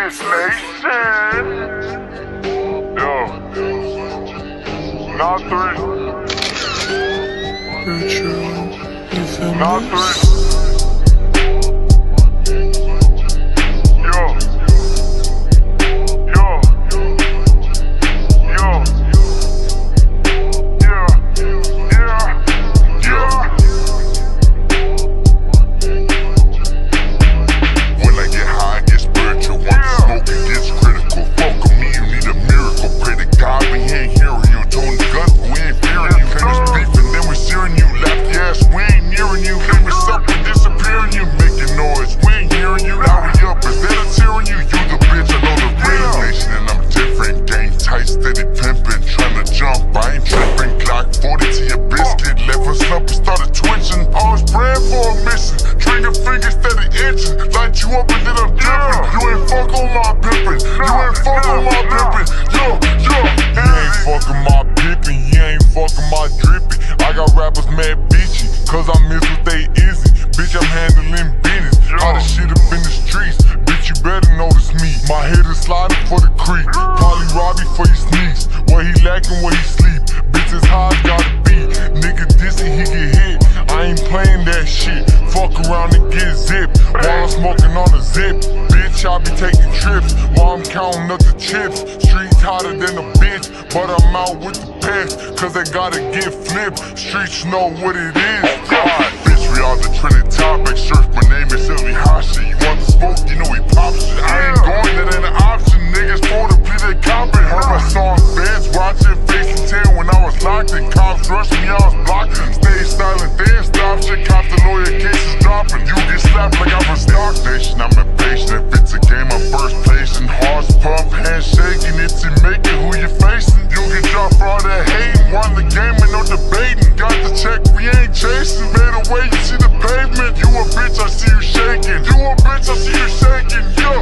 Infamous Nation. Yo. Not three. Not three. Light you up and then I'm dipping. You ain't fuck on my pimpin'. You ain't fuck on my pimpin'. Yo. You ain't fucking my pimpin'. You ain't fucking my drippin'. I got rappers mad bitchy, cause I miss what they easy. Bitch, I'm handling business. All the shit up in the streets. Bitch, you better notice me. My head is sliding for the creek. Probably rob you for your sneaks. What he lacking, what he sleep. Bitch, it's how I gotta be. Nigga dissing, he get hit. I ain't playing that shit. Fuck around and get zipped while I'm smoking on a zip. Bitch, I be taking trips while I'm counting up the chips. Streets hotter than a bitch, but I'm out with the pets, cause they gotta get flipped. Streets know what it is. God, bitch, we all the trending topic. Search my name, it's Silly Hashi. You want the smoke, you know he pops shit. I ain't going, that ain't an option. Niggas phone to play they copping. Heard my song feds, watching Facing 10 when I was locked in. Cops rushed me, I was blocked. Stay silent, then stop shit. Cop the lawyer cases dropping. You get slapped like I'm a stock station. I'm impatient. If it's a game, I'm first placing. Hearts pump, handshaking. It's in making who you facing. You get dropped for all that hating. Won the game and no debating. Got the check, we ain't chasing. Made away, you see the pavement. You a bitch, I see you shaking. You a bitch, I see you shaking. Yo.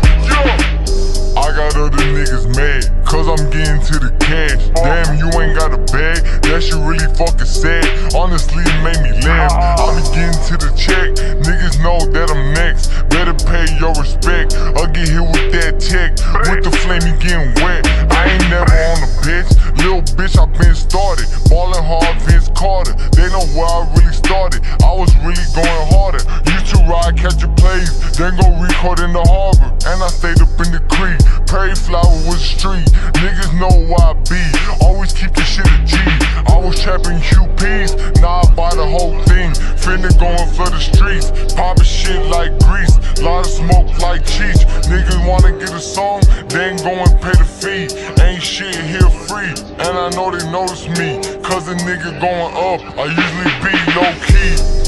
I got other niggas mad, cause I'm getting to the cash. Damn, you ain't got a bag, that shit really fucking sad. Honestly, it made me laugh. I be getting to the check, niggas know that I'm next. Better pay your respect, I'll get hit with that tech. With the flame, you getting wet. I ain't never on a bitch, little bitch, I been started. Ballin' hard, Vince Carter, they know where I really started. I was really going harder. Used to ride, catch your plays, then go record in the harbor. And I stayed up in the creek. Prairie flower was street, niggas know where I be. Always keep the shit a G. I was trapping QPs, now I buy the whole thing. Finna go and flood the streets, poppin' shit like grease. Lot of smoke like cheese. Niggas wanna get a song, then go and pay the fee. Ain't shit here free, and I know they notice me, cause the nigga going up, I usually be low key.